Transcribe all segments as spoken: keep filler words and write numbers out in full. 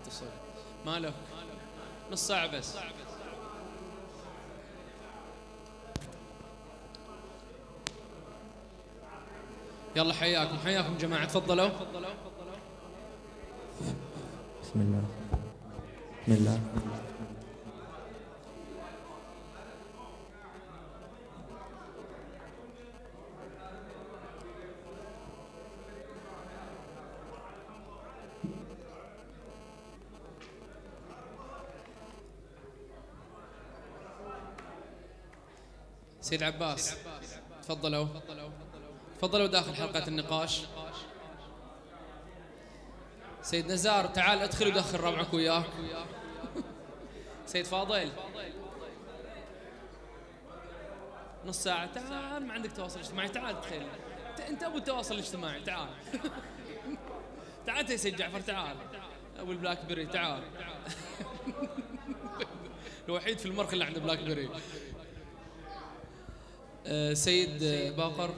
اتصل ماله نص ساعة بس. يلا حياكم حياكم جماعة، تفضلوا. بسم الله بسم الله. سيد عباس تفضلوا تفضلوا داخل حلقة النقاش. سيد نزار تعال ادخل ودخل ربعك وياك. سيد فاضل نص ساعة تعال، ما عندك تواصل اجتماعي؟ تعال ادخل انت ابو التواصل الاجتماعي، تعال. تعال يا سيد جعفر، تعال ابو البلاك بيري، تعال. الوحيد في المرخ اللي عنده بلاك بيري. أه سيد باقر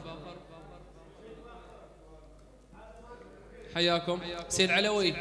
حياكم. سيد علوي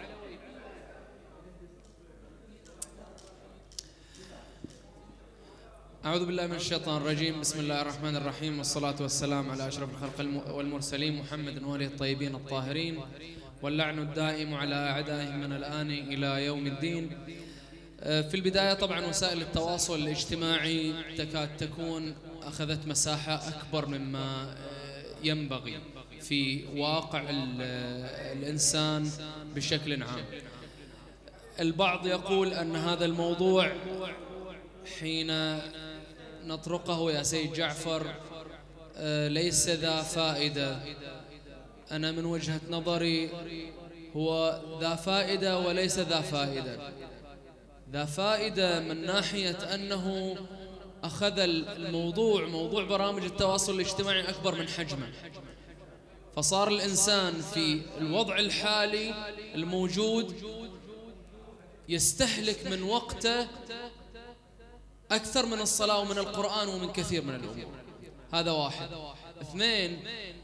أعوذ بالله من الشيطان الرجيم. بسم الله الرحمن الرحيم، والصلاة والسلام على أشرف الخلق والمرسلين محمد وآله الطيبين الطاهرين، واللعن الدائم على أعدائهم من الآن إلى يوم الدين. في البداية طبعا وسائل التواصل الاجتماعي تكاد تكون أخذت مساحة أكبر مما ينبغي في واقع الإنسان بشكل عام. البعض يقول أن هذا الموضوع حين نطرقه يا سيد جعفر ليس ذا فائدة. أنا من وجهة نظري هو ذا فائدة وليس ذا فائدة. ذا فائدة من ناحية أنه أخذ الموضوع موضوع برامج التواصل الاجتماعي أكبر من حجمه، فصار الإنسان في الوضع الحالي الموجود يستهلك من وقته أكثر من الصلاة ومن القرآن ومن كثير من الأمور. هذا واحد. اثنين،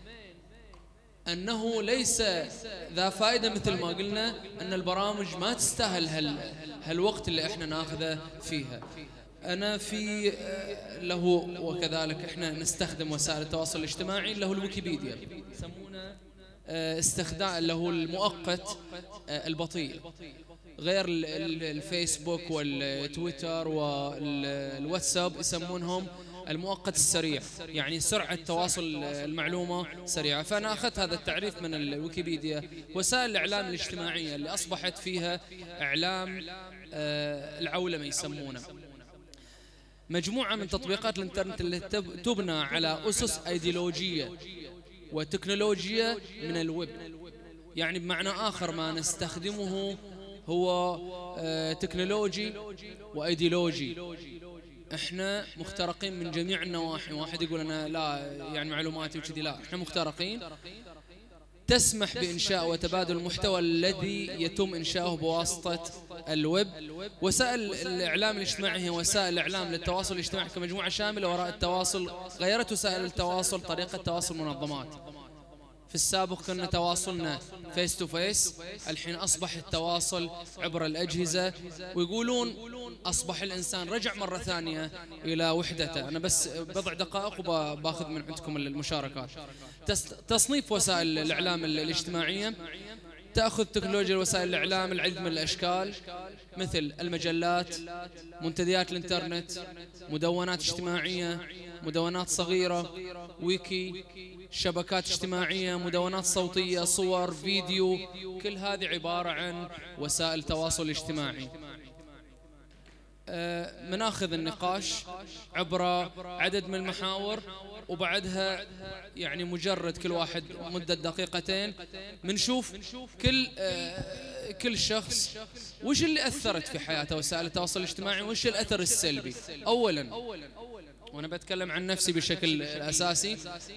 أنه ليس ذا فائدة مثل ما قلنا، أن البرامج ما تستاهل هال هالوقت اللي احنا ناخذه فيها. أنا في له وكذلك احنا نستخدم وسائل التواصل الاجتماعي اللي هو الويكيبيديا، يسمونه استخدام له المؤقت البطيء، غير الفيسبوك والتويتر والواتساب يسمونهم المؤقت السريع، يعني سرعة تواصل المعلومة سريعة. فأنا أخذت هذا التعريف من الويكيبيديا. وسائل الإعلام الاجتماعية اللي أصبحت فيها إعلام العولمة يسمونه، مجموعة من تطبيقات الانترنت اللي تبنى على أسس أيديولوجية وتكنولوجيا من الويب. يعني بمعنى آخر ما نستخدمه هو تكنولوجي وأيديولوجي. احنا مخترقين من جميع النواحي. واحد يقول أنا لا يعني معلوماتي وكذي، لا، احنا مخترقين. تسمح بإنشاء وتبادل المحتوى الذي يتم إنشاؤه بواسطة الويب. وسائل الإعلام الاجتماعي هي وسائل الإعلام للتواصل الاجتماعي كمجموعة شاملة وراء التواصل. غيرت وسائل التواصل طريقة تواصل منظمات. في السابق كنا تواصلنا فيس تو فيس، الحين أصبح التواصل عبر الأجهزة، ويقولون أصبح الإنسان رجع مرة ثانية إلى وحدته. أنا بس بضع دقائق وباخذ من عندكم المشاركات. تصنيف وسائل الإعلام الاجتماعية تأخذ تكنولوجيا وسائل الإعلام العديد من الأشكال، مثل المجلات، منتديات الإنترنت، مدونات اجتماعية، مدونات صغيرة، ويكي، شبكات اجتماعية، مدونات صوتية، صور، فيديو. كل هذه عبارة عن وسائل تواصل اجتماعي. مناخذ النقاش عبر عدد من المحاور، وبعدها يعني مجرد كل واحد مدة دقيقتين منشوف كل كل شخص وش اللي أثرت في حياته وسائل التواصل الاجتماعي، وش الأثر السلبي. أولا، وأنا بتكلم عن نفسي بشكل أساسي،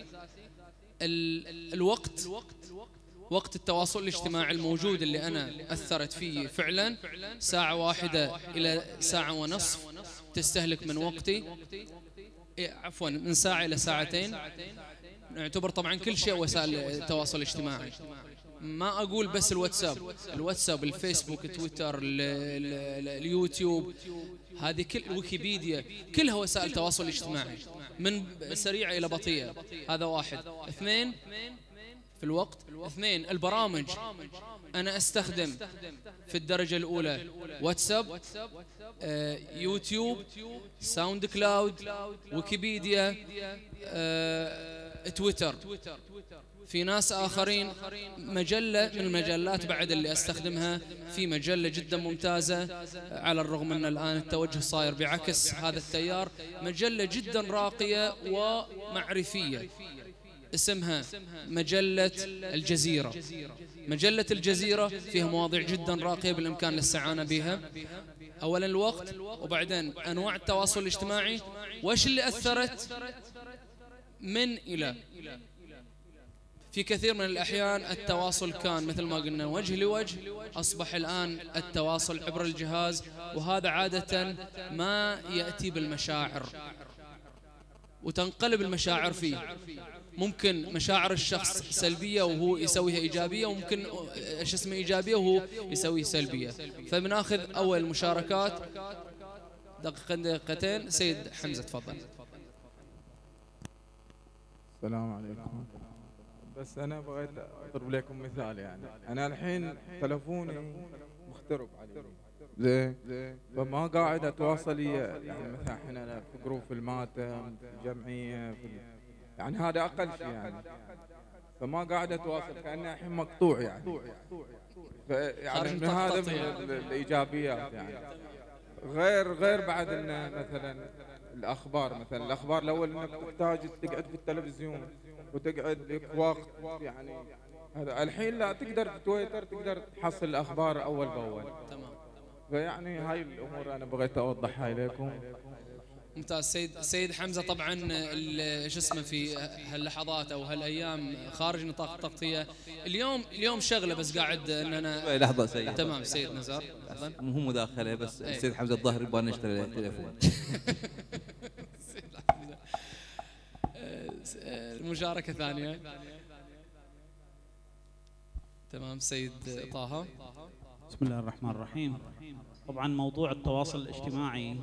الوقت وقت التواصل الاجتماعي الموجود اللي أنا أثرت فيه فعلا ساعة واحدة إلى ساعة ونصف تستهلك من وقتي، عفوا من ساعة إلى ساعتين. نعتبر طبعا كل شيء وسائل التواصل الاجتماعي. ما أقول بس الواتساب، الواتساب، الفيسبوك، تويتر، اليوتيوب، هذه كل الويكيبيديا، كلها وسائل تواصل اجتماعي من سريعة إلى بطيئة. هذا واحد. اثنين في الوقت. اثنين البرامج، أنا أستخدم في الدرجة الأولى واتساب، آه، يوتيوب، ساوند كلاود، ويكيبيديا، آه، تويتر. في ناس آخرين مجلة من المجلات بعد اللي أستخدمها، في مجلة جدا ممتازة على الرغم أن الآن التوجه صاير بعكس هذا التيار، مجلة جدا راقية ومعرفية اسمها مجلة الجزيرة. مجلة الجزيرة فيها مواضيع جدا راقية بالإمكان الاستعانة بها. أولا الوقت، وبعدين أنواع التواصل الاجتماعي، وإيش اللي أثرت من إلى. في كثير من الأحيان التواصل كان مثل ما قلنا وجه لوجه، أصبح الآن التواصل عبر الجهاز، وهذا عادة ما يأتي بالمشاعر وتنقلب المشاعر فيه. ممكن مشاعر الشخص سلبية وهو يسويها إيجابية، وممكن ايش اسمه إيجابية وهو يسويها سلبية. فبناخذ أول المشاركات دقيقتين دقيقتين. سيد حمزة تفضل. السلام عليكم. بس أنا بغيت أضرب لكم مثال. يعني أنا الحين تلفوني مخترب علي زين، فما قاعد أتواصل. يعني مثلا احنا في جروب في الماتم، في الجمعية، في يعني هذا أقل شيء يعني، فما قاعد أتواصل، كأنه الحين مقطوع يعني. يعني من هذا من الإيجابيات يعني. غير غير بعد إنه مثلا الأخبار، مثلا الأخبار الأول إنك تحتاج تقعد في التلفزيون وتقعد لك وقت يعني. هذا الحين لا، تقدر في تويتر تقدر تحصل الأخبار أول بأول. تمام. فيعني هاي الأمور أنا بغيت أوضحها إليكم. ممتاز. سيد سيد حمزة، طبعا شو اسمه في هاللحظات او هالايام خارج نطاق التغطية، اليوم اليوم شغله بس قاعد ان انا لحظه سيد. تمام سيد نزار مو مداخله بس. السيد حمزة الظاهر يبغى نشتري تليفون. المشاركة ثانية. تمام. سيد طه. بسم الله الرحمن الرحيم. طبعا موضوع التواصل الاجتماعي،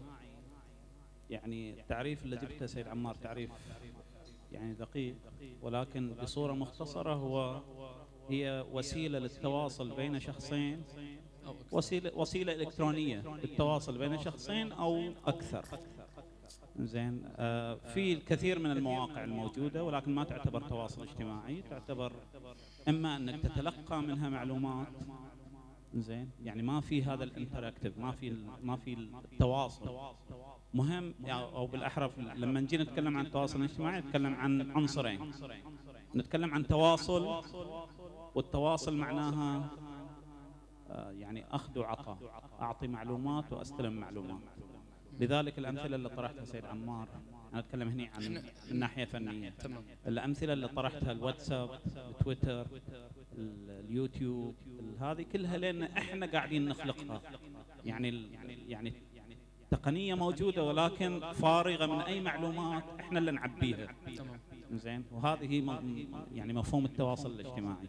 يعني التعريف اللي جبته سيد عمار تعريف يعني دقيق، ولكن بصورة مختصرة هو هي وسيلة للتواصل بين شخصين، وسيلة وسيلة إلكترونية للتواصل بين شخصين أو أكثر. زين. آه في الكثير من المواقع الموجودة، ولكن ما تعتبر تواصل اجتماعي، تعتبر إما أنك تتلقى منها معلومات، زين، يعني ما في هذا الانتراكتيف، ما في ما في التواصل مهم. او بالاحرى لما نجي نتكلم عن التواصل الاجتماعي نتكلم عن عنصرين. نتكلم عن تواصل، والتواصل معناها يعني اخذ وعطاء، اعطي معلومات واستلم معلومات. لذلك الامثله اللي طرحتها سيد عمار، انا اتكلم هنا عن الناحيه الفنيه. الامثله اللي طرحتها الواتساب، التويتر، اليوتيوب، هذه كلها لان احنا قاعدين نخلقها. يعني يعني تقنيه موجوده ولكن فارغه من اي معلومات، احنا اللي نعبيها. زين. وهذه يعني مفهوم التواصل الاجتماعي.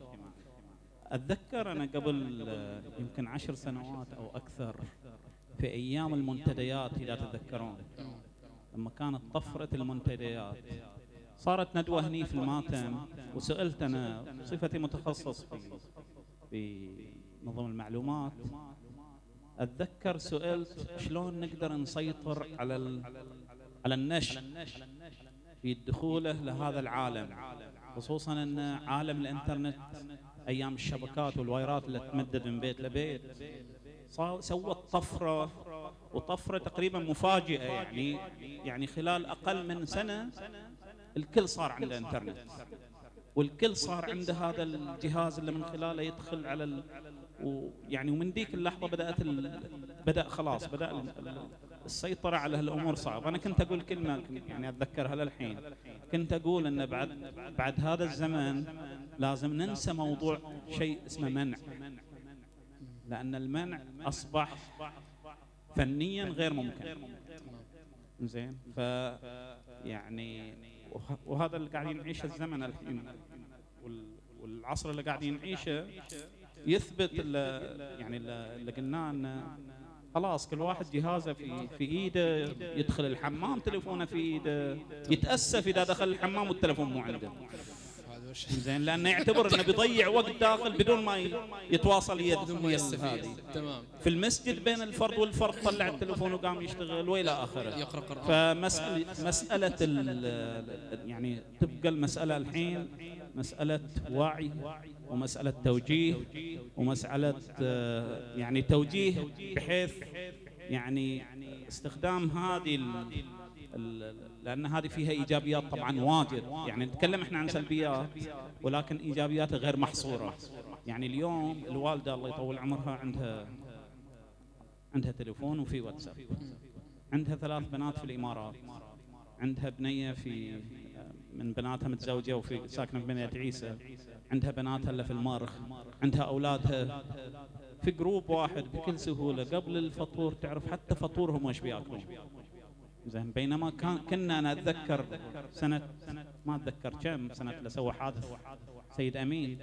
اتذكر انا قبل يمكن عشر سنوات او اكثر، في ايام المنتديات اذا تتذكرون، لما كانت طفره المنتديات، صارت ندوه هني في الماتم، وسالت انا بصفتي متخصص في في نظم المعلومات، اتذكر سئلت شلون نقدر نسيطر على على النشء في دخوله لهذا العالم، خصوصا ان عالم الانترنت ايام الشبكات والوايرات اللي تمدد من بيت لبيت سوت طفره، وطفره تقريبا مفاجئه. يعني يعني خلال اقل من سنه الكل صار عنده انترنت، والكل صار عنده هذا الجهاز اللي من خلاله يدخل على ال... ويعني ومن ذيك اللحظه بدات ال... بدا خلاص بدا ال... السيطره على هالامور صعب. انا كنت اقول كلمه يعني اتذكرها للحين، كنت اقول ان بعد بعد هذا الزمن لازم ننسى موضوع شيء اسمه منع، لان المنع اصبح فنيا غير ممكن. زين. ف يعني وهذا اللي قاعدين نعيشه الزمن الحين، والعصر اللي قاعدين نعيشه يثبت اللي يعني اللي قلناه انه خلاص كل واحد جهازه في في ايده، يدخل الحمام تليفونه في ايده، يتاسف اذا دخل الحمام والتليفون مو عنده. زين لانه يعتبر انه بيضيع وقت داخل بدون ما يتواصل يد هذه. تمام. في المسجد بين الفرد والفرد طلع التليفون وقام يشتغل والى اخره. يقرا قرآن. فمساله مساله يعني تبقى المساله الحين مساله وعي ومساله توجيه ومساله يعني توجيه بحيث يعني استخدام هذه لأن هذه فيها إيجابيات طبعا واجد، يعني نتكلم إحنا عن سلبيات ولكن إيجابياتها غير محصورة. يعني اليوم الوالدة الله يطول عمرها عندها عندها تليفون وفي واتساب، عندها ثلاث بنات في الإمارات، عندها بنية في من بناتها متزوجة وفي ساكنة في بنية عيسى، عندها بناتها اللي في المرخ، عندها أولادها في جروب واحد بكل سهولة قبل الفطور تعرف حتى فطورهم وش بياكلون. زين بينما كان كنا انا اتذكر سنه ما اتذكر كم سنه اللي سوى حادث سيد امين،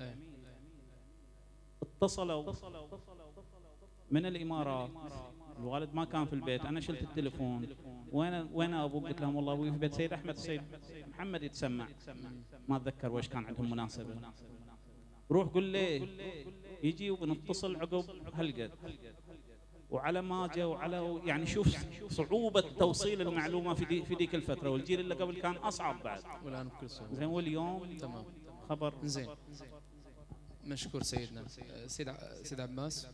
اتصلوا من الامارات، الوالد ما كان في البيت، انا شلت التليفون وين وين ابوك؟ قلت لهم والله ابوي في بيت سيد احمد السيد محمد يتسمع، ما اتذكر وش كان عندهم مناسبه. روح قل لي يجي ونتصل عقب هالقد، وعلى ما جاء وعلى يعني شوف صعوبة توصيل المعلومة في دي في ذيك الفترة، والجيل اللي قبل كان أصعب بعد. والآن بكل سهولة. زين واليوم تمام خبر زين. مشكور سيدنا. سيد ع... سيد عباس.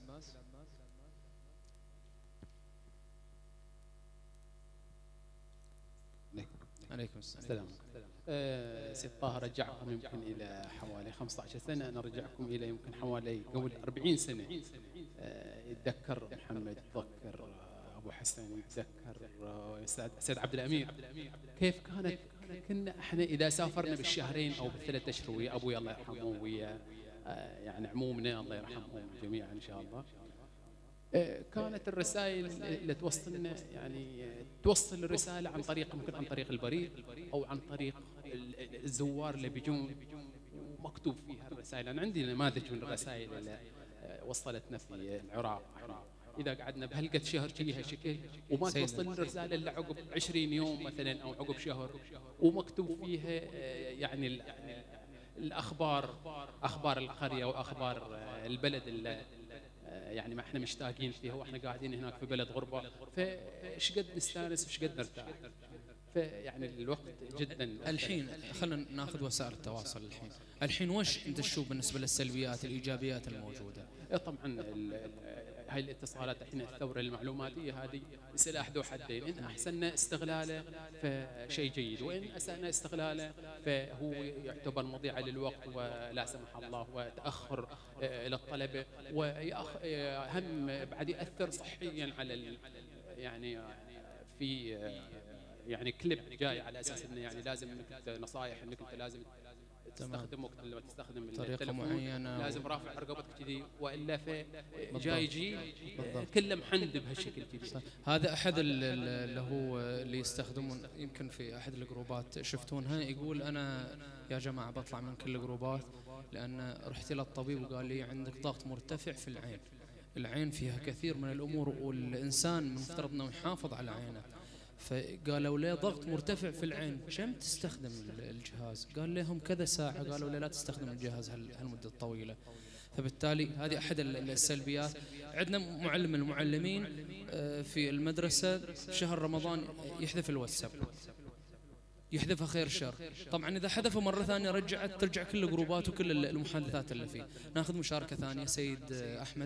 عليكم السلام. أه سيد طه رجعكم يمكن إلى حوالي خمسة عشر سنة، أنا رجعكم إلى يمكن حوالي قبل أربعين سنة. أه يتذكر محمد، يتذكر أبو حسن، يتذكر سيد عبد الأمير. كيف كانت كنا احنا إذا سافرنا بالشهرين أو بالثلاث أشهر ويا أبوي الله يرحمه ويا أه يعني عمومنا الله يرحمهم جميعا إن شاء الله، كانت الرسائل اللي توصلنا يعني توصل الرسالة عن طريق ممكن عن طريق البريد أو عن طريق الزوار اللي بيجون ومكتوب فيها الرسائل. أنا عندي نماذج من الرسائل اللي وصلتنا في العراق، إذا قعدنا بهالقد شهر فيها شكل وما توصل الرسالة إلا عقب عشرين يوم مثلا أو عقب شهر، ومكتوب فيها يعني الأخبار، أخبار القرية وأخبار البلد اللي يعني ما احنا مشتاقين فيها واحنا قاعدين هناك في بلد غربة، فايش قد نستانس وايش قد نرتاح. فيعني الوقت جدا. الحين خلينا ناخذ وسائل التواصل. الحين الحين وش انت تشوف بالنسبة للسلبيات الايجابيات الموجودة؟ طبعا هاي الاتصالات الحين الثورة المعلوماتية هذه سلاح ذو حدين، إن أحسننا استغلاله فشيء جيد، وإن أسأنا استغلاله فهو يعتبر مضيعة للوقت ولا سمح الله وتأخر للطلبة، وهم بعد يأثر صحيا على يعني في يعني كليب جاي على أساس إنه يعني لازم إنك نصائح إنك أنت لازم تستخدم وقت لما تستخدم طريقة معينة لازم رافع رقبتك كذي، والا في جاي يجي كله محند بهالشكل كذي. هذا احد اللي هو اللي يستخدمون، يمكن في احد الجروبات شفتونها، يقول انا يا جماعه بطلع من كل الجروبات لان رحت الى الطبيب وقال لي عندك ضغط مرتفع في العين. العين فيها كثير من الامور والانسان مفترض انه يحافظ على عينه، فقالوا ليه ضغط مرتفع في العين كم تستخدم الجهاز؟ قال لهم كذا ساعة. قالوا ليه لا تستخدم الجهاز هالمدة الطويلة. فبالتالي هذه أحد السلبيات. عندنا معلم المعلمين في المدرسة شهر رمضان يحذف الواتساب، يحذفها خير شر. طبعا إذا حذفه مرة ثانية رجعت ترجع كل الجروبات وكل المحادثات اللي فيه. ناخذ مشاركة ثانية سيد أحمد.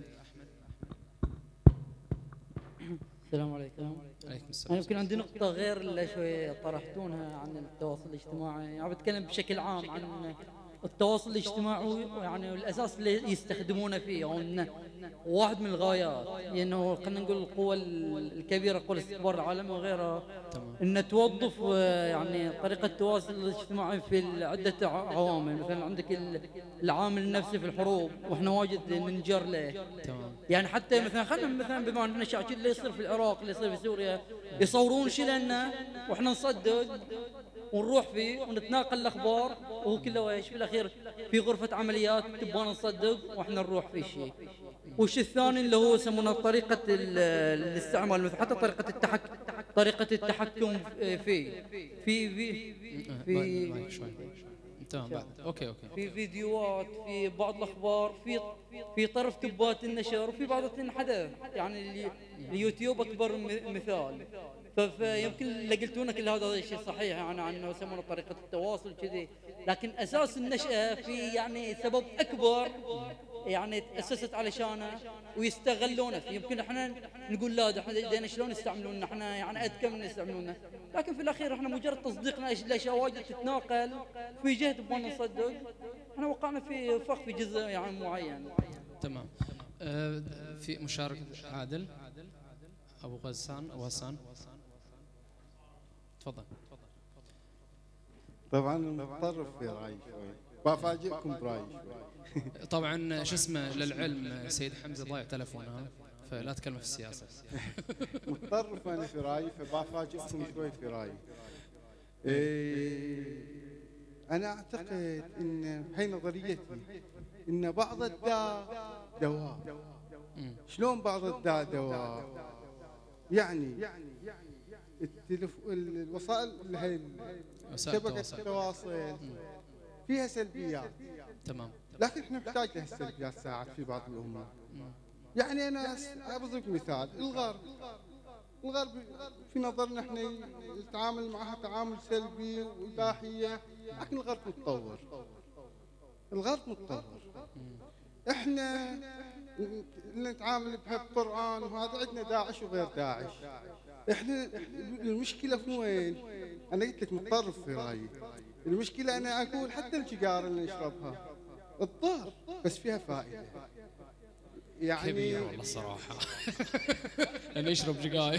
السلام عليكم. عليكم السلام. أنا يمكن عندي نقطة غير اللي شوي طرحتوها عن التواصل الاجتماعي، يعني بتكلم بشكل عام عن التواصل الاجتماعي يعني والأساس اللي يستخدمونه فيه، أو إنه واحد من الغايات، لأنه خلينا نقول القوة الكبيرة قوة الاستخبار العالمي وغيرها، إن توظف يعني طريقة التواصل الاجتماعي في عدة عوامل. مثلا عندك العامل النفسي في الحروب وإحنا واجد ننجر له. يعني حتى مثلا خلينا مثلا بما أننا شايفين اللي يصير في العراق اللي يصير في سوريا، يصورون شيء لنا وإحنا نصدق ونروح فيه ونتناقل الأخبار، وهو كله ايش في الأخير في غرفة عمليات تبغى نصدق واحنا نروح في شيء. وش الثاني اللي هو يسمونه طريقة الاستعمال، مثل حتى طريقة التحكم طريقة التحكم فيه في في في تمام بعد اوكي اوكي في فيديوهات، في بعض الاخبار، في في طرف تبات النشر، وفي بعض تنحدث. يعني اليوتيوب اكبر مثال. فيمكن اللي قلتونه كل هذا الشيء صحيح، يعني عنه يسمونه طريقه التواصل كذي، لكن اساس النشأة في يعني سبب اكبر يعني تأسست علشانه ويستغلونه. يمكن احنا نقول لا ده احنا دينا شلون يستعملوننا، احنا يعني قد كم يستعملوننا، لكن في الاخير احنا مجرد تصديقنا الاشياء واجد تتناقل في جهه تبغى نصدق، احنا وقعنا في فخ في جزء يعني معين. تمام. آه في مشاركة عادل ابو غسان ابو غسان تفضل. طبعا متطرف في رايي شوي، بفاجئكم برايي شوي. طبعا شو اسمه للعلم سيد حمزه ضايع تلفونه فلا تكلم في السياسه. متطرف انا في رايي، فبفاجئكم شوي في رايي. إيه انا اعتقد ان هي نظريتي ان بعض الداء دواء. شلون بعض الداء دواء؟ يعني التلف... الوسائل اللي هي شبكة التواصل فيها سلبيات، تمام، لكن احنا نحتاج لها السلبيات ساعات في بعض الامور. يعني انا اضرب مثال، الغرب الغرب في نظرنا احنا نتعامل معها تعامل سلبي واباحيه، لكن الغرب متطور، الغرب متطور. احنا نتعامل بهالقرآن وهذا، عندنا داعش وغير داعش. احنا المشكلة في وين؟ انا قلت لك متطرف في رايي. المشكلة انا اقول حتى السيجارة اللي نشربها الضار بس فيها فائدة. يعني كبير والله الصراحة. أنا يشرب سجاير.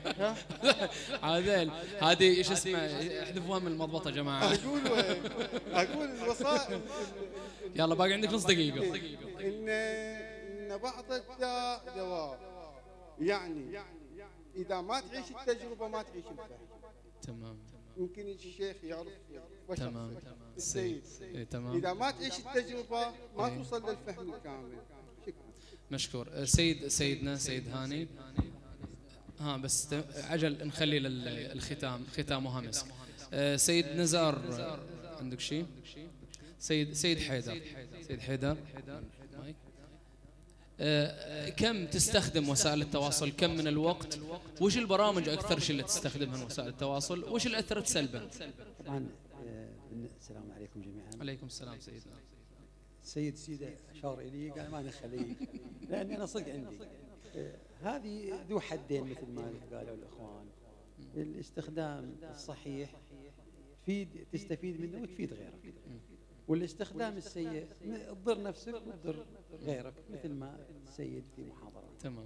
عادل هذه ايش اسمه، احذفوها من المضبطة يا جماعة. اقول وين؟ اقول الوسائل. يلا باقي عندك نص دقيقة. ان ان بعض الداء دواء. يعني اذا ما تعيش التجربة ما تعيش الفهم. تمام. يمكن الشيخ يعرف وش تمام. السيد. إيه تمام. اذا ما تعيش التجربة ما إيه. توصل للفهم الكامل. شكرا. مشكور. سيد سيدنا سيد هاني. ها بس عجل نخلي للختام، ختامها مسك. سيد نزار عندك شيء؟ سيد سيد حيدر. سيد حيدر أه كم تستخدم وسائل التواصل؟ كم من الوقت؟ وش البرامج أكثر شيء اللي تستخدمها من وسائل التواصل؟ وش اللي أثرت سلبا؟ طبعا السلام عليكم جميعا. عليكم السلام سيدنا. السيد سيدة أشار إلي قال ما نخليه لأن أنا صدق عندي هذه ذو حدين مثل ما قالوا الإخوان. الاستخدام الصحيح تفيد تستفيد منه وتفيد غيرك، والاستخدام السيء تضر نفسك وتضر غيرك مثل ما السيد في محاضرة. تمام.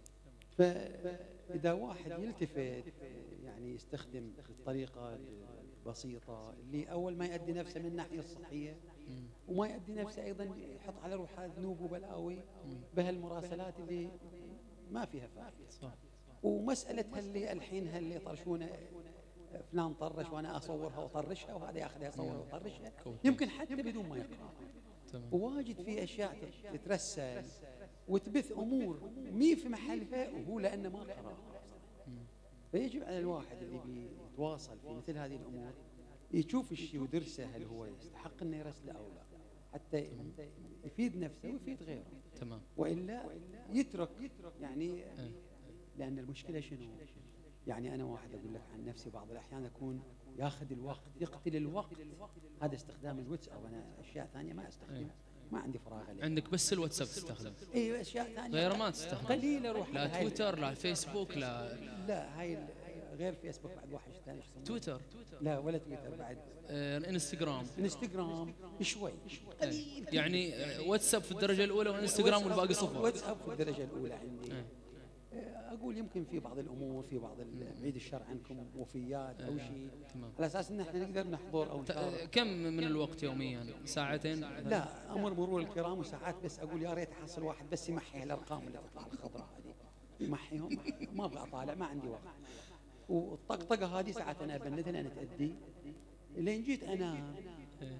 فإذا واحد يلتفت يعني يستخدم الطريقة البسيطة اللي أول ما يؤدي نفسه من الناحية الصحية وما يؤدي نفسه أيضا يحط على روحه ذنوب وبلاوي بهالمراسلات اللي ما فيها فائدة. ومسألة اللي الحين اللي يطرشونه فلان طرش وانا اصورها واطرشها وهذا ياخذها يصورها ويطرشها، يمكن حتى بدون ما يقراها. وواجد في اشياء تترسل وتبث امور مي في محلها وهو لانه ما قراها. فيجب على الواحد اللي بيتواصل في مثل هذه الامور يشوف الشيء ودرسه هل هو يستحق انه يرسله او لا، حتى يفيد نفسه ويفيد غيره. تمام. والا يترك يعني، لان المشكله شنو؟ يعني أنا واحد أقول لك عن نفسي بعض الأحيان أكون ياخذ الوقت يقتل الوقت، هذا استخدام الواتساب. أنا أشياء ثانية ما أستخدمها، ما عندي فراغ عليه. عندك بس الواتساب تستخدم؟ أي أشياء ثانية غير ما تستخدم؟ قليل أروح لا تويتر لا فيسبوك لا لا هاي غير فيسبوك بعد واحد ثاني تويتر لا ولا تويتر بعد آه انستغرام انستغرام شوي قليل يعني واتساب في الدرجة الأولى وانستغرام والباقي صفر. واتساب في الدرجة الأولى عندي. أقول يمكن في بعض الأمور في بعض بعيد الشر عنكم وفيات أو شيء على أساس إن إحنا نقدر نحضر أو نشارك. كم من الوقت يوميا؟ ساعتين؟ لا أمر مرور الكرام وساعات، بس أقول يا ريت أحصل واحد بس يمحي الأرقام اللي تطلع الخضراء هذه يمحيهم، ما أبغى أطالع ما عندي وقت. والطقطقة هذه ساعات أنا أبندها لأن تأدي لين جيت أنا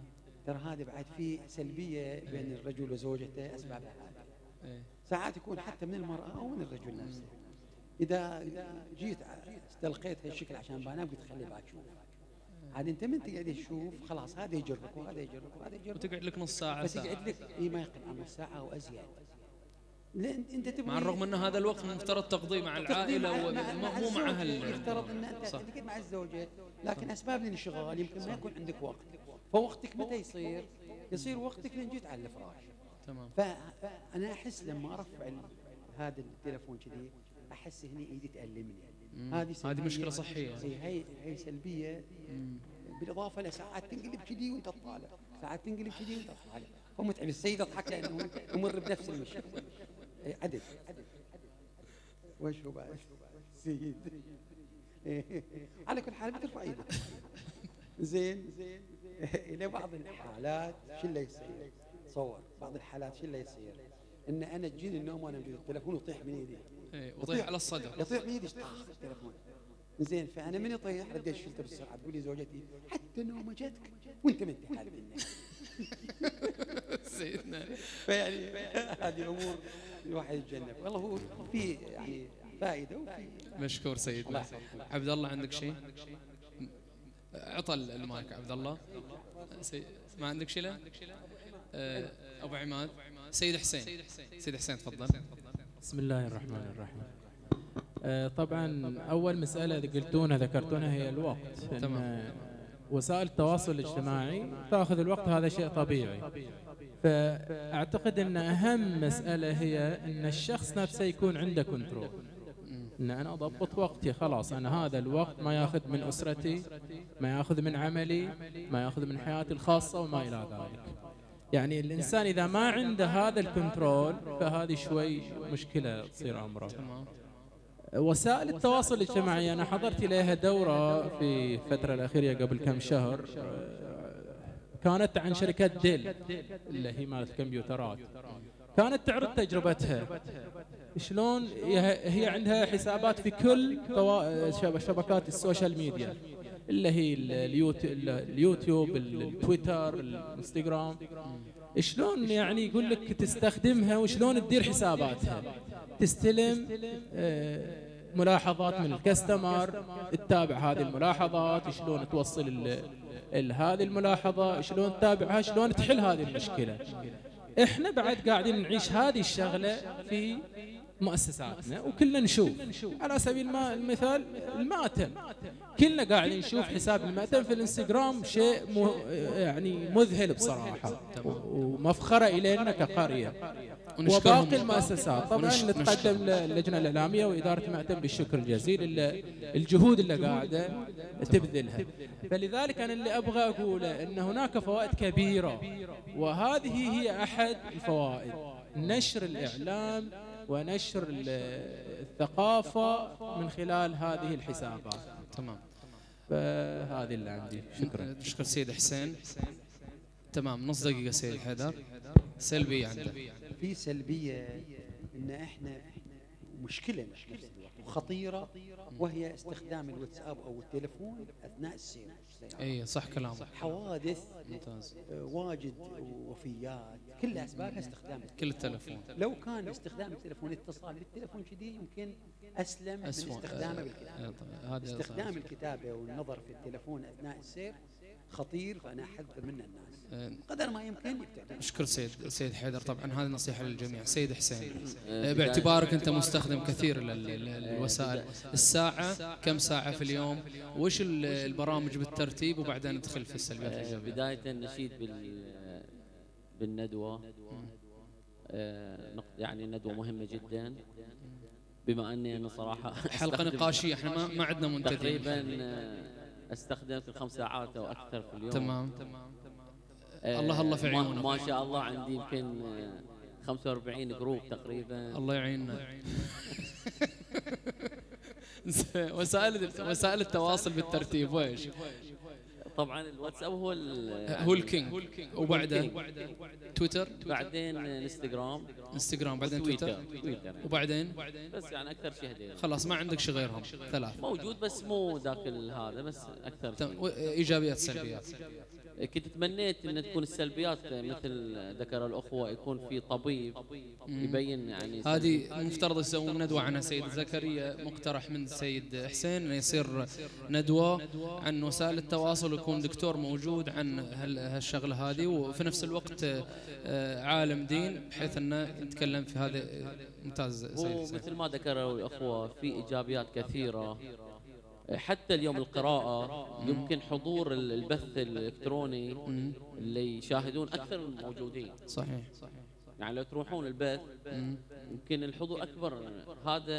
ترى هذا بعد في سلبيه بين الرجل وزوجته اسبابها هذه. ساعات يكون حتى من المراه او من الرجل نفسه. اذا جيت استلقيت هالشكل عشان بنام قلت خلي بعد شوف. عاد انت من تقعد تشوف خلاص هذا يجرك وهذا يجرك وهذا يجرك وتقعد لك نص ساعه فتقعد لك اي ما يقل عن نص ساعه او ازيد. لان انت تبغى مع الرغم ان هذا الوقت المفترض تقضيه مع العائله ومو مع اهل. يفترض ان انت تقعد مع الزوجه لكن اسباب الانشغال يمكن ما يكون عندك وقت. فوقتك متى يصير؟ يصير وقتك لين جيت على الفراش. تمام. فانا احس لما ارفع هذا التليفون كذي احس هنا ايدي تألمني. هذه هذه مشكله صحيه. هي هي سلبيه. بالاضافه لساعات تنقلب كذي وانت تطالع، ساعات تنقلب كذي وانت تطالع، فمتعب. السيد اضحك لانه يمر بنفس المشكله. عدد عدد وش هو بعد سيد. على كل حال بترفع ايدك. زين زين الى بعض الحالات شو اللي يصير؟ تصور بعض الحالات شو اللي يصير؟ ان انا تجيني النوم وانا موجود التليفون يطيح من ايدي. ايه ويطيح على الصدر. يطيح من ايدي التليفون. زين فانا من يطيح رديت شلته بسرعه تقول لي زوجتي حتى نومه جتك وانت ما انت حالك منه. سيدنا. فيعني هذه امور الواحد يتجنب. والله هو في يعني فائده وفي. مشكور سيدنا. عبد الله عندك شيء؟ عطل المايك عبد الله. ما عندك شيء له؟ ابو عماد. سيد حسين. سيد حسين تفضل. بسم الله الرحمن الرحيم. آه طبعا اول مساله قلتونها ذكرتونها هي الوقت. تمام. وسائل التواصل الاجتماعي تاخذ الوقت، هذا شيء طبيعي. فاعتقد ان اهم مساله هي ان الشخص نفسه يكون عنده كنترول. ان انا اضبط وقتي، خلاص انا هذا الوقت ما ياخذ من اسرتي، ما ياخذ من عملي، ما ياخذ من حياتي الخاصه وما الى ذلك. يعني الانسان اذا ما عنده هذا الكنترول فهذه شوي مشكله تصير امره. وسائل التواصل الاجتماعي انا حضرت لها دوره في الفتره الاخيره قبل كم شهر، كانت عن شركه ديل اللي هي مالت الكمبيوترات. كانت تعرض تجربتها شلون هي عندها حسابات في كل شبكات السوشيال ميديا اللي هي اليوتيوب، التويتر، الانستغرام. شلون يعني يقول لك تستخدمها وشلون تدير حساباتها، تستلم ملاحظات من الكاستمر، تتابع هذه الملاحظات، شلون توصل هذه الملاحظة، شلون تتابعها، شلون تحل هذه المشكلة. احنا بعد قاعدين نعيش هذه الشغلة في مؤسساتنا وكلنا نشوف. على سبيل المثال الماتم، كلنا قاعدين نشوف حساب الماتم في الانستغرام، شيء يعني مذهل بصراحة ومفخرة إلينا كقرية. وباقي المؤسسات طبعا نتقدم للجنة الإعلامية وإدارة المأتم بالشكر الجزيل الجهود اللي قاعدة تبذلها. فلذلك أنا اللي أبغى أقوله أن هناك فوائد كبيرة، وهذه هي أحد الفوائد: نشر الإعلام ونشر الثقافة من خلال هذه الحسابات. تمام. فهذه اللي عندي. شكرا. نشكر سيد حسين. تمام. نص دقيقة سيد حيدر. سلبية عندك؟ في سلبية ان احنا مشكلة مشكلة وخطيرة، وهي استخدام الواتساب او التليفون اثناء السير. اي صح كلامك. حوادث ممتاز. واجد ووفيات كل اسبابها استخدام كل التليفون. لو كان استخدام التليفون اتصال بالتليفون كذي يمكن اسلم من استخدامه بالكتابة. هذا استخدام الكتابة والنظر في التليفون اثناء السير خطير، فانا احذر منه الناس قدر ما يمكن يبتعد. اشكر سيد سيد حيدر. طبعا هذه نصيحه للجميع. سيد حسين، باعتبارك انت مستخدم كثير للوسائل، الساعه كم ساعه في اليوم؟ وش البرامج بالترتيب؟ وبعدين ندخل في السلبيات الجميع. بدايه نشيد بالندوه، يعني ندوه مهمه جدا، بما اني انا صراحه حلقه نقاشيه، احنا ما ما عندنا منتدين تقريبا استخدم في خمس ساعات او اكثر في اليوم. تمام تمام. آه الله الله في عيونك. ما شاء الله عندي يمكن خمسة وأربعين جروب تقريبا. الله يعيننا. وسائل وسائل التواصل بالترتيب ويش؟ طبعا الواتساب هو هو الكينج، وبعدين تويتر، بعدين انستغرام انستغرام بعدين تويتر تويتر وبعدين بس يعني اكثر شيء هذين. خلاص ما عندك شيء غيرهم ثلاث؟ موجود بس مو ذاك هذا، بس اكثر شيء. ايجابيات سلبيات؟ كنت تمنيت ان تكون السلبيات مثل ذكر الاخوه يكون في طبيب يبين يعني. هذه مفترض يسوون ندوه عنها سيد زكريا، مقترح من سيد حسين انه يصير ندوه عن وسائل التواصل ويكون دكتور موجود عن هالشغله هذه، وفي نفس الوقت عالم دين بحيث انه يتكلم في هذا. ممتاز سيد حسين. مثل ما ذكروا الاخوه في ايجابيات كثيره، حتى اليوم القراءة يمكن حضور البث الإلكتروني اللي يشاهدون أكثر من الموجودين. صحيح. يعني لو تروحون البث يمكن الحضور أكبر. هذا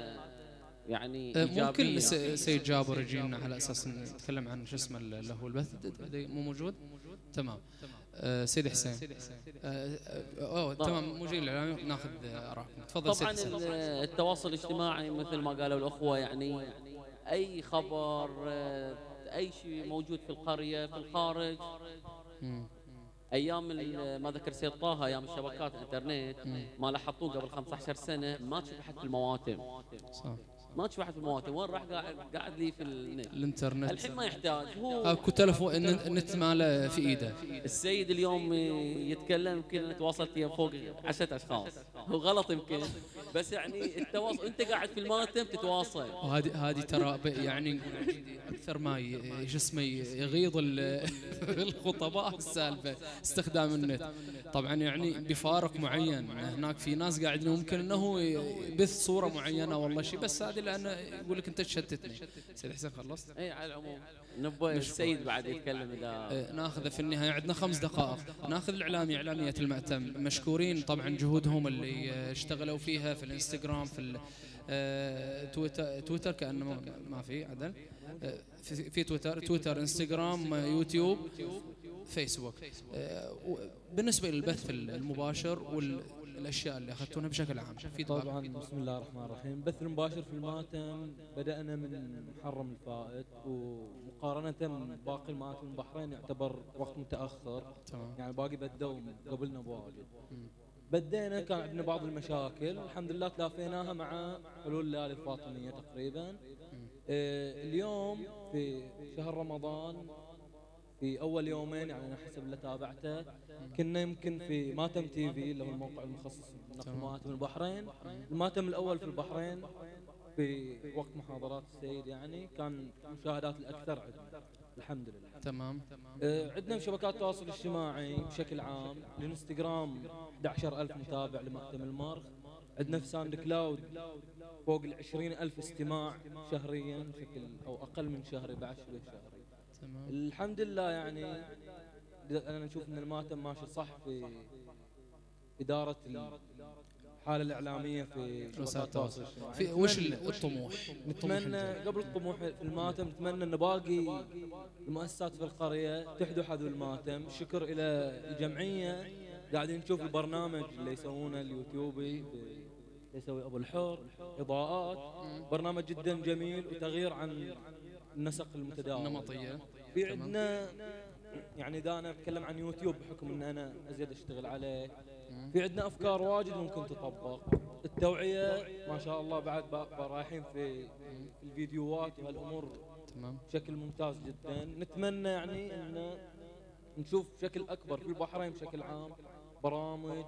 يعني ممكن سيد جابر يجينا على أساس نتكلم عن شو اسمه اللي هو البث. مو موجود؟ تمام. آه سيد حسين. آه أوه تمام موجود الإعلامي، ناخذ آراءكم. تفضل سيد حسين. طبعا التواصل الاجتماعي مثل ما قالوا الأخوة، يعني أي خبر أي شيء موجود في القرية في الخارج. مم. أيام ما ذكر سيد طه، أيام الشبكات الإنترنت ما لاحظتوه قبل خمسة عشر سنة ما تشبحت في المواتم. صح. ما تشبحت في المواتم، وين راح قاعد قاعد لي في النت الانترنت. الحين ما يحتاج، هو اكو تلفون النت ماله في ايده. السيد اليوم يتكلم يمكن تواصلت فوق عشرة اشخاص، هو غلط يمكن، بس يعني التواصل انت قاعد في الماتم تتواصل. وهذه هذه ترى يعني اكثر ما ايش اسمه يغيظ الخطباء السالفه استخدام النت. طبعا يعني بفارق معين، هناك في ناس قاعدين ممكن انه يبث صوره معينه والله شيء، بس هذه لانه يقول لك انت تشتتني. سيد حسين خلصت؟ اي على العموم نبغى السيد بعد يتكلم اذا ناخذه في النهايه. عندنا خمس دقائق ناخذ الاعلامي اعلاميه المأتم، مشكورين طبعا جهودهم اللي اشتغلوا فيها في الانستغرام في تويتر تويتر كانه ما في عدل في تويتر تويتر انستغرام يوتيوب فيسبوك. بالنسبه للبث المباشر والاشياء اللي اخذتونها بشكل عام في طبعا. بسم الله الرحمن الرحيم. البث المباشر في الماتم بدانا من محرم الفائت، ومقارنه بباقي الماتم البحرين يعتبر وقت متاخر. تمام. يعني باقي بدوا قبلنا بواجد. بدينا كان عندنا بعض المشاكل، الحمد لله تلافيناها مع حلول الليالي الفاطميه تقريبا. آه اليوم في شهر رمضان في اول يومين، يعني انا حسب اللي تابعته، كنا يمكن في ماتم تي في اللي هو الموقع المخصص بنقل ماتم البحرين. الماتم الاول في البحرين في وقت محاضرات السيد يعني كان المشاهدات الاكثر عندنا الحمد لله. تمام. آه عندنا شبكات التواصل الاجتماعي بشكل عام، الانستغرام أحد عشر ألف متابع لمأتم المرخ. عندنا في ساوند كلاود فوق ال عشرين ألف استماع شهريا بشكل او اقل من شهري بعد شبه شهري. تمام. الحمد لله يعني انا نشوف ان الماتم ماشي صح في اداره الحاله الاعلاميه في وسائل التواصل الاجتماعي. في وش الطموح؟ نتمنى قبل الطموح في الماتم نتمنى ان باقي المؤسسات في القريه تحدو حذو الماتم. شكر الى الجمعيه قاعدين نشوف البرنامج اللي يسوونه اليوتيوبي اللي يسوي ابو الحر اضاءات، برنامج جدا جميل وتغيير عن النسق المتداول النمطيه. في عندنا يعني اذا انا اتكلم عن يوتيوب بحكم ان انا ازيد اشتغل عليه، في عندنا افكار واجد ممكن تطبق. التوعيه ما شاء الله بعد رايحين في الفيديوهات وهالامور تمام بشكل ممتاز جدا. نتمنى يعني ان نشوف بشكل اكبر في البحرين بشكل عام برامج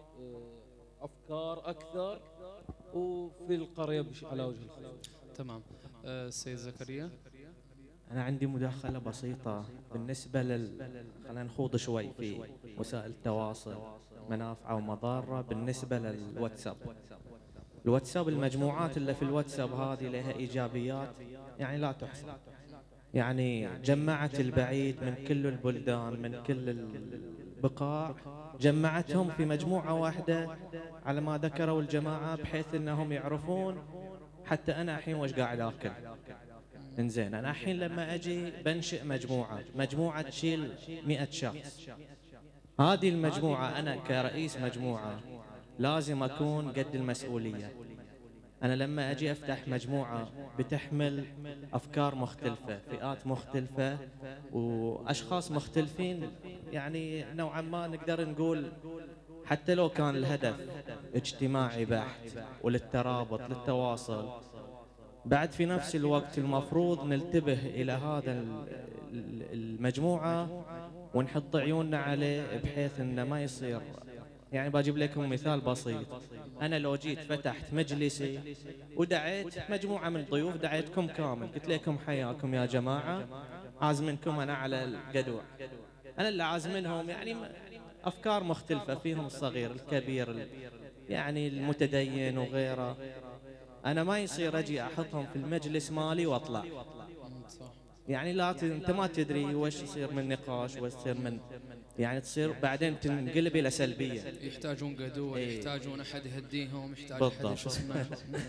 افكار اكثر، وفي القريه على وجه الخصوص. تمام. السيد زكريا. أنا عندي مداخلة بسيطة بالنسبة لل خلينا نخوض شوي في وسائل التواصل منافعه ومضاره. بالنسبة للواتساب، الواتساب المجموعات اللي في الواتساب هذه لها إيجابيات يعني لا تحصى. يعني جمعت البعيد من كل البلدان من كل البقاع، جمعتهم في مجموعة واحدة على ما ذكروا الجماعة، بحيث أنهم يعرفون حتى أنا الحين وش قاعد أكل. انزين انا الحين لما اجي بنشئ مجموعه مجموعه تشيل مئة شخص، هذه المجموعه انا كرئيس مجموعه لازم اكون قد المسؤوليه. انا لما اجي افتح مجموعه بتحمل افكار مختلفه فئات مختلفه واشخاص مختلفين، يعني نوعا ما نقدر نقول حتى لو كان الهدف اجتماعي بحت وللترابط للتواصل، بعد في نفس الوقت المفروض ننتبه إلى هذا المجموعة ونحط عيوننا عليه بحيث انه ما يصير. يعني بجيب لكم مثال بسيط. انا لو جيت فتحت مجلسي ودعيت مجموعة من الضيوف، دعيتكم كامل، قلت لكم حياكم يا جماعة، عازمنكم انا على القدوع. انا اللي عازمنهم يعني افكار مختلفة، فيهم الصغير الكبير يعني المتدين وغيره. انا ما يصير اجي احطهم في المجلس مالي واطلع. يعني لا ت... انت ما تدري وش يصير من نقاش وش يصير من، يعني تصير بعدين تنقلب الى سلبيه. يحتاجون قدوه، ايه. يحتاجون احد يهديهم، يحتاج احد شو اسمه.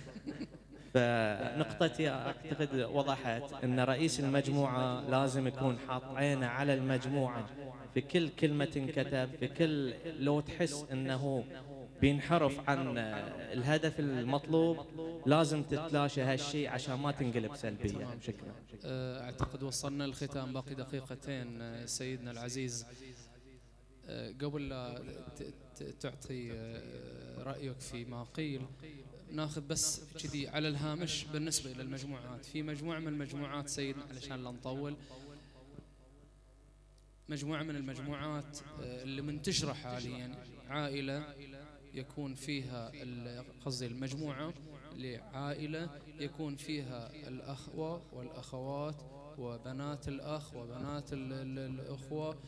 فنقطتي اعتقد وضحت ان رئيس المجموعه لازم يكون حاط عينه على المجموعه في كل كلمه تنكتب، في كل لو تحس انه بينحرف عن الهدف المطلوب لازم تتلاشى هالشيء عشان ما تنقلب سلبية. شكرا. أعتقد وصلنا للختام، باقي دقيقتين سيدنا العزيز. قبل لا تعطي رأيك فيما قيل، ناخذ بس كذي على الهامش بالنسبة إلى المجموعات. في مجموعة من المجموعات سيدنا علشان لا نطول، مجموعة من المجموعات اللي منتشرة حاليا، عائلة يكون فيها قصدي المجموعة لعائلة يكون فيها الأخوة والأخوات وبنات الأخ وبنات الأخوة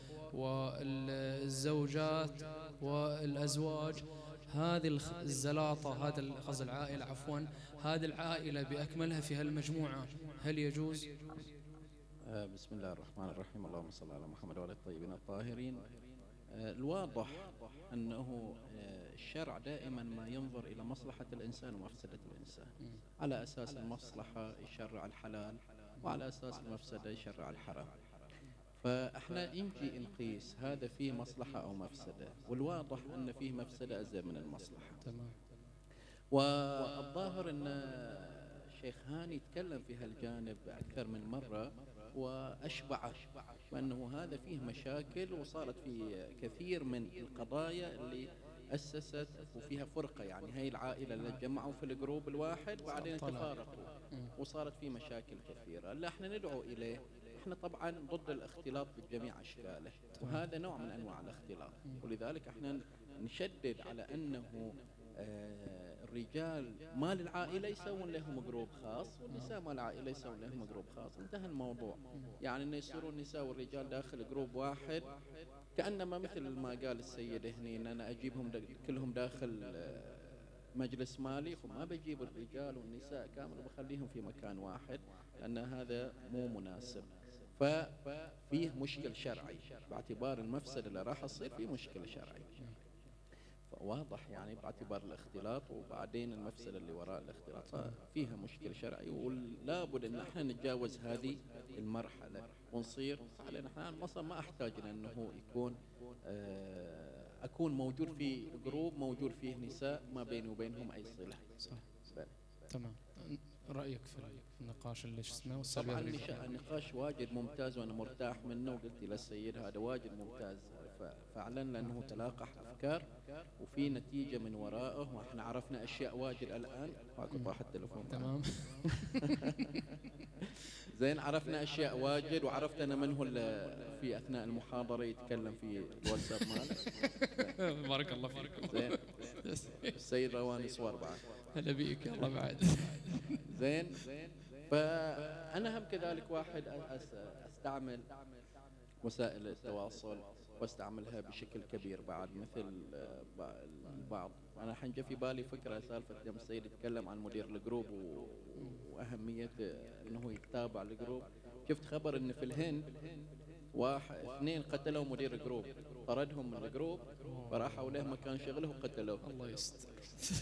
والزوجات والأزواج. هذه الزلاطة، هذا قصدي العائلة عفوا، هذه العائلة بأكملها في هالمجموعة، هل يجوز؟ بسم الله الرحمن الرحيم، اللهم صل على محمد وعلى الطيبين الطاهرين. الواضح أنه الشرع دائما ما ينظر إلى مصلحة الإنسان ومفسدة الإنسان. على أساس المصلحة يشرع الحلال، وعلى أساس المفسدة يشرع الحرام. فإحنا نجي نقيس هذا فيه مصلحة أو مفسدة، والواضح أن فيه مفسدة أزيد من المصلحة. تمام. والظاهر أن الشيخ هاني تكلم في هالجانب أكثر من مرة وأشبع وأنه هذا فيه مشاكل، وصارت في كثير من القضايا اللي أسست وفيها فرقة. يعني هاي العائلة اللي تجمعوا في الجروب الواحد وبعدين تفارقوا وصارت فيه مشاكل كثيرة. اللي احنا ندعو إليه، احنا طبعا ضد الاختلاط بجميع أشكاله، وهذا نوع من أنواع الاختلاط، ولذلك احنا نشدد على أنه آه الرجال مال العائلة يسوون لهم جروب خاص، والنساء مال العائلة يسوون لهم جروب خاص. انتهى الموضوع. يعني انه يصيرون النساء والرجال داخل جروب واحد، كأنما مثل ما قال السيد هني ان انا اجيبهم كلهم داخل مجلس مالي، وما بجيب الرجال والنساء كامل وبخليهم في مكان واحد، لان هذا مو مناسب. ففيه مشكل شرعي باعتبار المفسدة اللي راح تصير، فيه مشكل شرعي واضح يعني باعتبار الاختلاط، وبعدين المفسدة اللي وراء الاختلاط فيها مشكلة شرعي، ولا بد ان احنا نتجاوز هذه المرحلة ونصير فعلا. احنا مصر ما احتاج انه يكون اكون موجود في جروب موجود فيه نساء ما بيني وبينهم اي صلة. صح. تمام. رأيك في النقاش اللي اسمه؟ طبعا النقاش واجد ممتاز وانا مرتاح منه، وقلت للسيد هذا واجد ممتاز فعلا، لانه تلاقح افكار وفي نتيجه من ورائه، واحنا عرفنا اشياء واجد الان. ماكو طاح التليفون. تمام. زين، عرفنا اشياء واجد، وعرفت انا من هو في اثناء المحاضره يتكلم في الواتساب ماله. بارك الله فيكم. زين. السيد رواني صور بعد. هلا بيك. الله بعد. زين. فانا هم كذلك واحد استعمل وسائل التواصل واستعملها بشكل كبير بعد، مثل البعض. انا الحين جا في بالي فكره سالفه يوم السيد يتكلم عن مدير الجروب واهميه انه يتابع الجروب. شفت خبر ان في الهند واحد اثنين قتلوا مدير الجروب، طردهم من الجروب وراحوا له مكان شغله وقتلوه. الله يستر.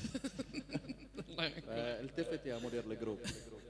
فالتفت يا مدير الجروب.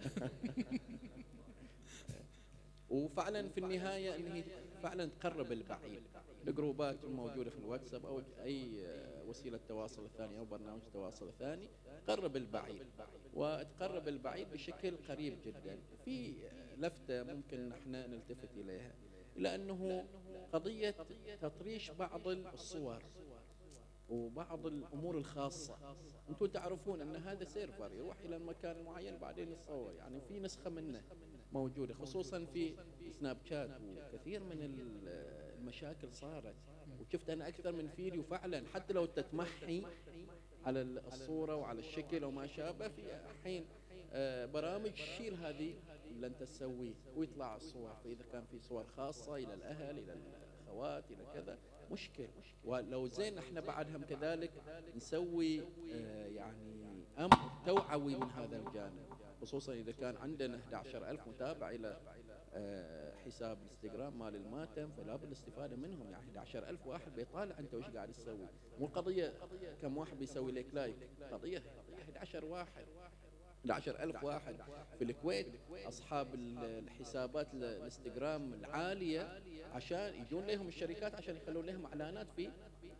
وفعلا في النهايه انه فعلا تقرب البعيد. الجروبات الموجوده في الواتساب او اي وسيله تواصل ثانيه او برنامج تواصل ثاني تقرب البعيد، وتقرب البعيد بشكل قريب جدا. في لفته ممكن احنا نلتفت اليها، لانه قضيه تطريش بعض الصور وبعض الامور الخاصه. انتم تعرفون ان هذا سيرفر يروح الى مكان معين بعدين يتصور، يعني في نسخه منه موجوده، خصوصا في سناب شات وكثير من المشاكل صارت، وشفت انا اكثر من فيديو فعلا حتى لو تتمحي على الصوره وعلى الشكل وما شابه، في الحين آه برامج تشيل هذه اللي انت تسويه ويطلع الصور. فاذا كان في صور خاصه الى الاهل الى الاخوات الى كذا مشكل. ولو زين احنا بعد هم كذلك نسوي آه يعني امر توعوي من هذا الجانب، خصوصا اذا كان عندنا أحد عشر ألف متابع الى آه حساب الانستغرام مال الماتم، فلا بد الاستفاده منهم. يعني أحد عشر ألف واحد بيطالع انت وش قاعد تسوي، مو القضيه كم واحد بيسوي لك لايك، قضيه أحد عشر واحد أحد عشر ألف واحد في الكويت أصحاب الحسابات الانستغرام العالية، عشان يجون لهم الشركات عشان يخلون لهم إعلانات في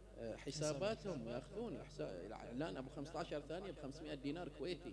حساباتهم، يأخذون إعلان أبو خمسة عشر ثانية بخمسمائة دينار كويتي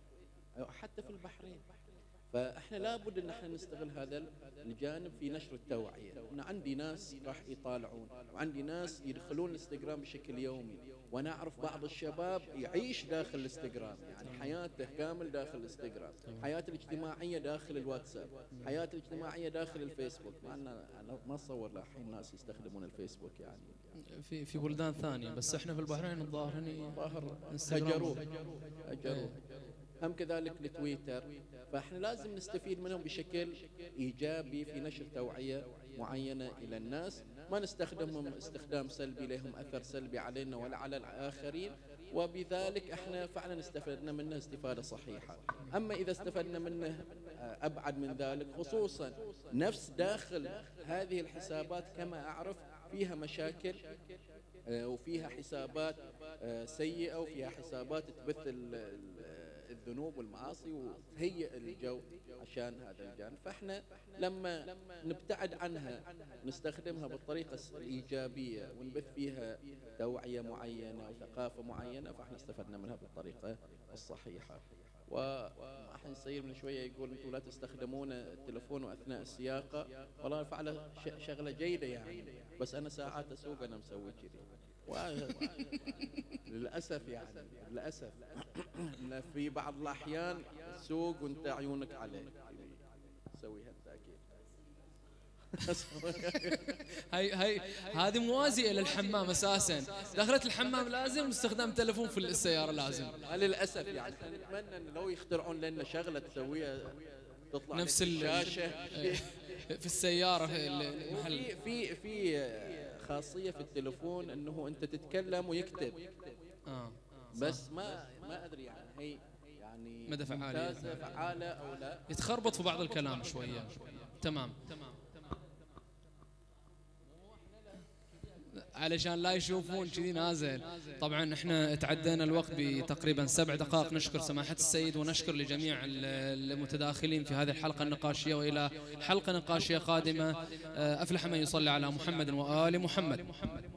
حتى في البحرين. فاحنا لابد ان احنا نستغل هذا الجانب في نشر التوعيه. انا عندي ناس راح يطالعون، وعندي ناس يدخلون الانستغرام بشكل يومي، وانا اعرف بعض الشباب يعيش داخل الانستغرام، يعني حياته كامل داخل الانستغرام، حياته الاجتماعيه داخل الواتساب، حياته الاجتماعيه داخل الفيسبوك. مع ان انا ما اتصور الحين الناس يستخدمون الفيسبوك يعني في في بلدان ثانيه، بس احنا في البحرين الظاهر هني هجروه هجروه هم كذلك لتويتر. فاحنا لازم نستفيد منهم بشكل ايجابي في نشر توعيه معينه الى الناس، ما نستخدمهم استخدام سلبي لهم اثر سلبي علينا ولا على الاخرين، وبذلك احنا فعلا استفدنا منه استفاده صحيحه. اما اذا استفدنا منه ابعد من ذلك، خصوصا نفس داخل هذه الحسابات كما اعرف فيها مشاكل وفيها حسابات سيئه وفيها حسابات تبث الذنوب والمعاصي وتهيئ الجو عشان هذا الجانب. فاحنا لما نبتعد عنها نستخدمها بالطريقة الإيجابية ونبث فيها توعية معينة وثقافة معينة، فاحنا استفدنا منها بالطريقة الصحيحة. وأحد السيد من شوية يقول أنتم لا تستخدمون التلفون أثناء السياقة. والله فعلا شغلة جيدة يعني، بس أنا ساعات أسوق أنا مسوي كذي للأسف يعني للأسف إن في بعض الأحيان تسوق وأنت عيونك عليه تسويها أنت أكيد. هاي هاي هذه موازية للحمام أساسا، دخلت الحمام لازم استخدام تلفون في السيارة لازم. للأسف يعني نتمنى إن لو يخترعون لنا شغلة تسويها تطلع نفس الشاشة في السيارة المحل. في في في خاصية في التلفون انه انت تتكلم ويكتب آه. بس ما ما ادري يعني هي يعني مدى فعالية فعالة او لا، يتخربط في بعض الكلام شوية. تمام علشان لا يشوفون كذي نازل. طبعا احنا تعدينا الوقت بتقريبا سبع دقائق. نشكر سماحة السيد ونشكر لجميع المتداخلين في هذه الحلقة النقاشية، وإلى حلقة نقاشية قادمة. أفلح من يصلي على محمد وآل محمد.